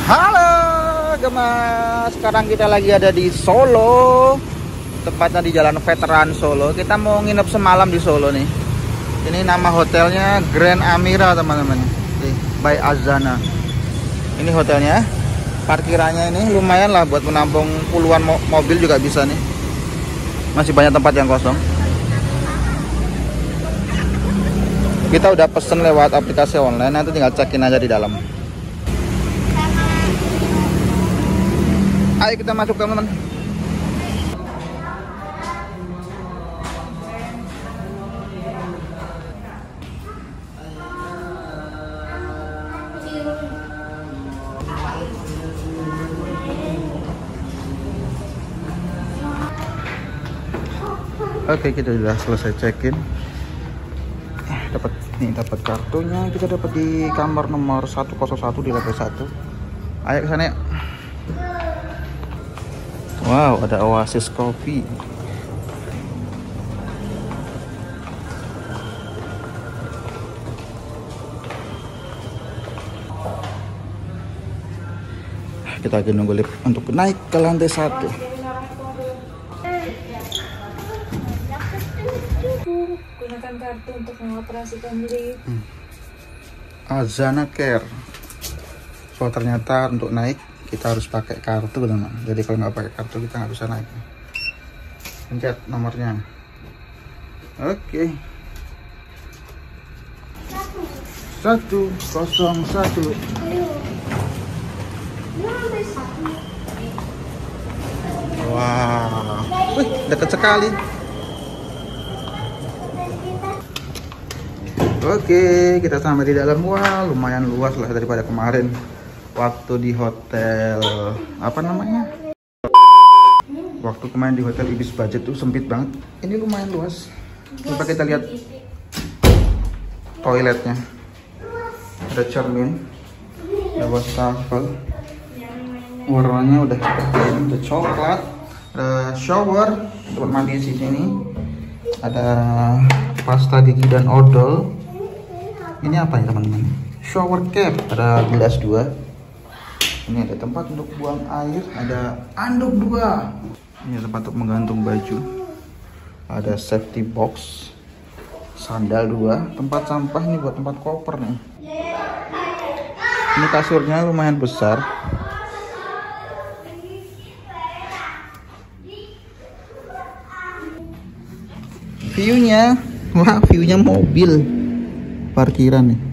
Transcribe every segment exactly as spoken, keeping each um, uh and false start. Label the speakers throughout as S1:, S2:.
S1: Halo Gemas, sekarang kita lagi ada di Solo, tepatnya di Jalan Veteran Solo. Kita mau nginep semalam di Solo nih. Ini nama hotelnya Grand Amira teman-teman, by Azana. Ini hotelnya, parkirannya ini lumayan lah buat menampung puluhan mo mobil juga bisa nih. Masih banyak tempat yang kosong. Kita udah pesen lewat aplikasi online, nanti tinggal check-in aja di dalam. Ayo kita masuk teman-teman. Oke, kita sudah selesai check-in. Dapat nih, dapat kartunya. Kita dapat di kamar nomor seratus satu di level satu. Ayo ke sana ya. Wow, ada Oasis Coffee. Kita lagi nunggu lift untuk naik ke lantai satu.
S2: Gunakan kartu untuk mengoperasikan lift.
S1: Hmm. Azana Care. So ternyata untuk naik kita harus pakai kartu teman. Jadi kalau nggak pakai kartu kita nggak bisa naik. Pencet nomornya. Oke. Satu kosong satu. Wow, wih, dekat sekali. Oke, kita sampai di dalam. Wah, lumayan luas lah daripada kemarin waktu di hotel apa namanya? Waktu kemarin di hotel Ibis Budget tuh sempit banget. Ini lumayan luas. Coba kita lihat toiletnya. Ada cermin, ada wastafel. Warnanya udah udah coklat. Ada shower untuk mandi di sini. Ada pasta gigi dan odol. Ini apa ya teman-teman? Shower cap. Ada gelas dua. Ini ada tempat untuk buang air. Ada anduk dua. Ini tempat untuk menggantung baju. Ada safety box. Sandal dua. Tempat sampah ini buat tempat koper nih. Ini kasurnya lumayan besar. View-nya, wah, view-nya mobil parkiran nih.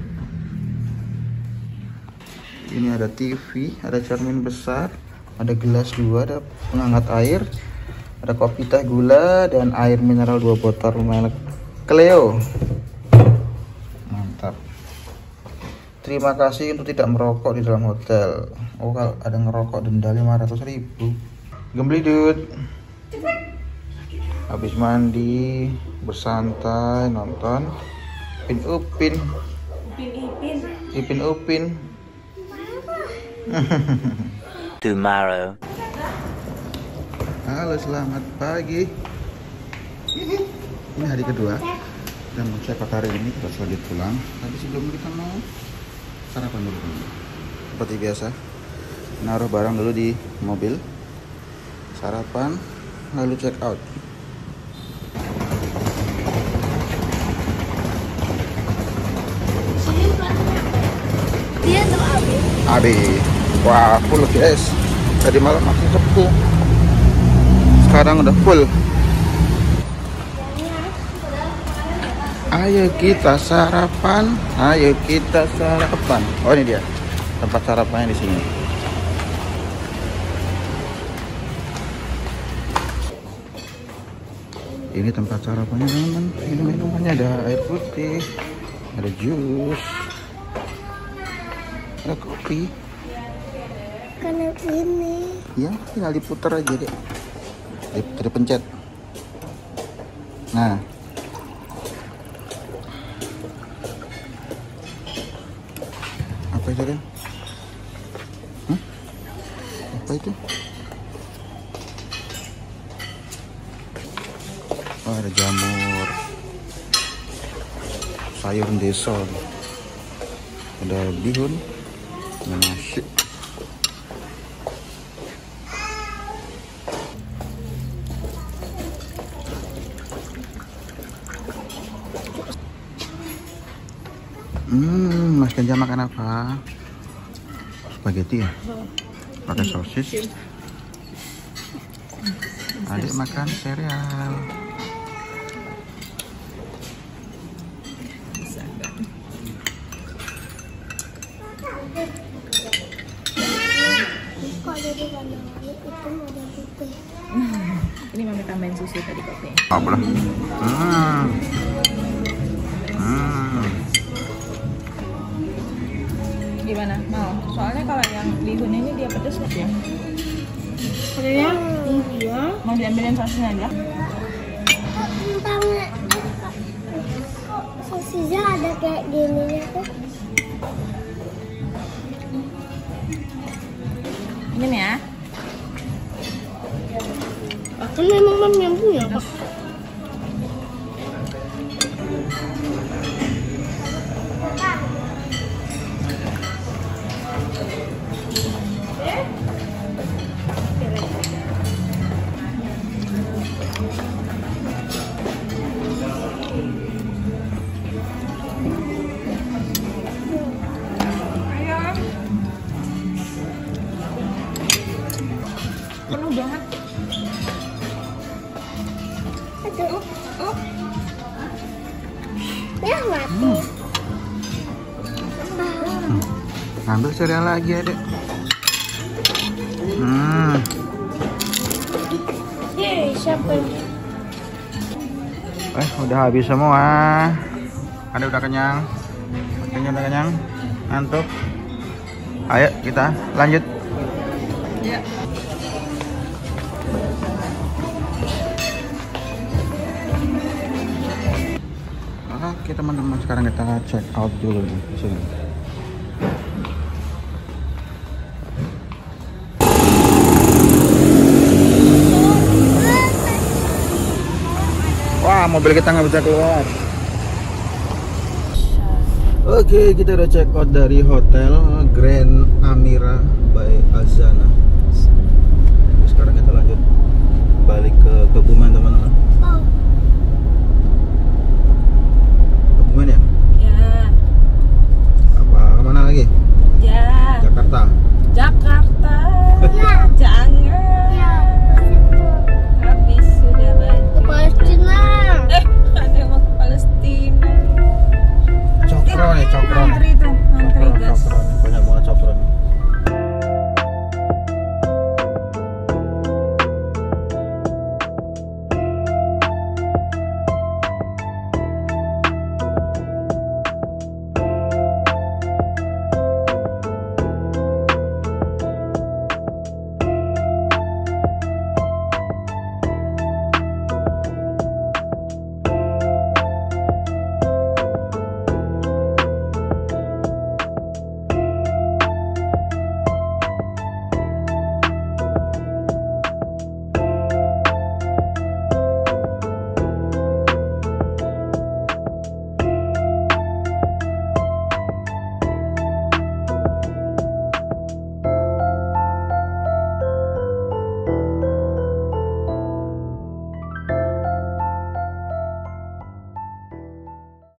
S1: Ini ada T V, ada cermin besar, ada gelas dua, ada penghangat air, ada kopi teh gula dan air mineral dua botol merek Cleo. Mantap. Terima kasih untuk tidak merokok di dalam hotel. Oh, kalau ada ngerokok denda lima ratus ribu. Gemblidut. Habis mandi, bersantai, nonton Ipin Upin.
S2: Ipin Ipin.
S1: Ipin Upin.
S3: Tomorrow.
S1: Halo, selamat pagi. Ini hari kedua dan mau cek hari ini kita lanjut pulang. Tapi sebelum kita mau sarapan dulu. Seperti biasa, naruh barang dulu di mobil, sarapan, lalu check out.
S2: Dia tuh Abi.
S1: Abi, wah, full guys. Tadi malam masih sepi, sekarang udah full. Ayo kita sarapan, ayo kita sarapan. Oh, ini dia tempat sarapannya di sini. Ini tempat sarapannya teman-teman. Ini minumannya ada air putih, ada jus, ada kopi.
S2: Karena ini.
S1: Ya, tinggal diputar aja deh. Dipencet. Nah. Apa itu kan? Hmm? Apa itu? Oh, ada jamur, sayur desa, ada bihun, ada nasi, Hmm, Mas Kenja makan apa? Spaghetti ya? Pakai sosis. Adik makan sereal.
S2: Ini mami tambahin susu tadi kopi.
S1: Apa lah? Hmm. Hmm.
S2: Gimana? Mau? Soalnya kalau yang bihun ini dia pedes nggak ya?
S4: Iya, iya.
S2: Mau diambilin sosisnya aja?
S4: Tentang sosisnya ada kayak gini tuh.
S2: Ini nih ya.
S4: Kan memang mami yang punya kok.
S2: Penuh banget.
S4: Aduh, oh. Ya mati.
S1: Ambil sereal lagi adek. Hmm.
S4: Yeay, siapa?
S1: Eh, udah habis semua. Adek udah kenyang. Kayaknya udah kenyang. Ngantuk. Ayo kita lanjut.
S2: Ya.
S1: Oke teman-teman, sekarang kita check out dulu nih. Sini. Wah, mobil kita nggak bisa keluar. Oke, kita udah check out dari hotel Grand Amira by Azana. Sekarang kita lanjut balik ke Kebumen teman-teman.
S4: Oh.
S1: Kebumen ya?
S2: Ya.
S1: Apa kemana lagi?